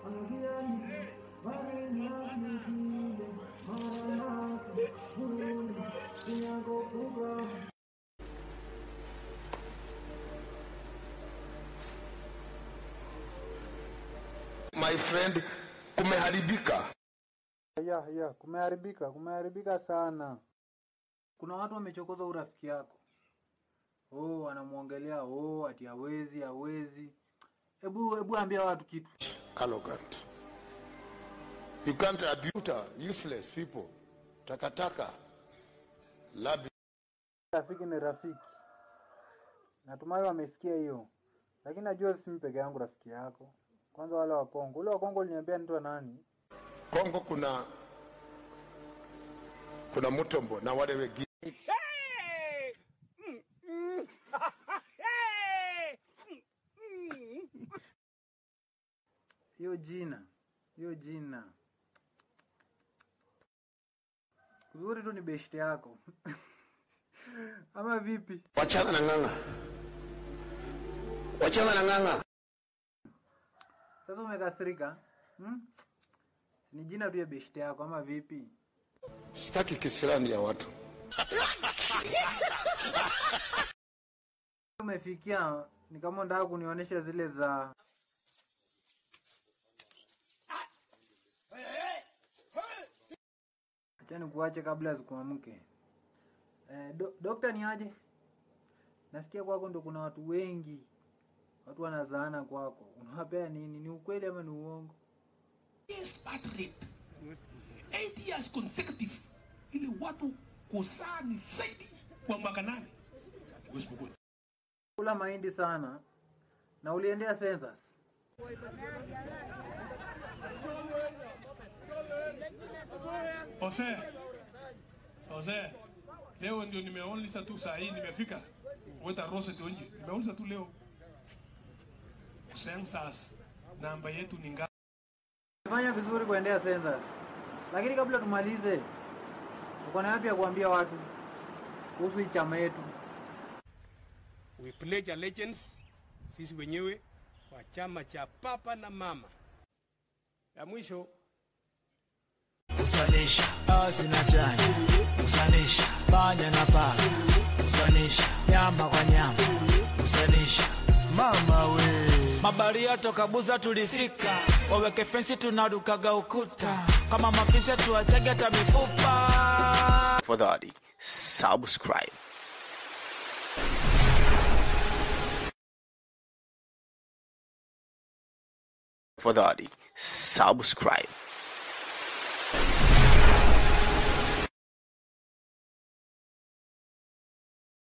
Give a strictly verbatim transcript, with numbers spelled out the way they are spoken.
My friend, kumeharibika. Ya, ya, kumeharibika, kumeharibika sana. Kuna watu wamechokoza urafiki yako. Oh, anamuongelea, oh, ati hawezi, hawezi. Hebu hebu ambia watu kitu. Arrogant. You can't abuse useless people. Takataka. Labi. Rafiki ni rafiki. Natumai wamesikia hiyo. Lakini najua si mimi peke yangu rafiki yako. Kwanza wale wa Kongo. Ule wa Kongo aliniambia ni mtu nani? Kongo kuna kuna Mutombo na wale wengine. Hiyo jina, hiyo jina. Kuzuri tu ni beshte yako. Ama vipi? Wachana na nganga. Wachana na nganga. Sasa umekasirika? Hmm? Ni jina tu ya beshte yako ama vipi? Sitaki kisirani ya watu. Umefikia ni kama unataka kunionyesha zile za Acha nikuache kabla zikuamke. Eh, do, dokta ni aje? Nasikia kwako ndo kuna watu wengi. Watu wanazaana kwako. Unawapea nini? Ni ukweli ama ni uongo? Yes, but rape. Eight years consecutive. Ili watu kuzaa ni zaidi kwa mwaka nane. Kula mahindi sana. Na uliendea census. Jose. Jose. Leo ndio nimeonlisa tu saa hii nimefika. Weta rose tu nje. Nimeonlisa tu leo. Census namba yetu ni ngapi? Fanya vizuri kuendea census. Lakini kabla tumalize, uko na yapi ya kuambia watu kuhusu chama yetu? We pledge allegiance sisi wenyewe kwa chama cha papa na mama. Ya mwisho usanisha asina chanya, usanisha panya na paka, usanisha nyama kwa nyama, usanisha mama we. Mabaria toka Buza tulifika, waweke fensi tunarukaga ukuta, kama mafisa tuachage hata mifupa. Tafadhali subscribe. Tafadhali subscribe.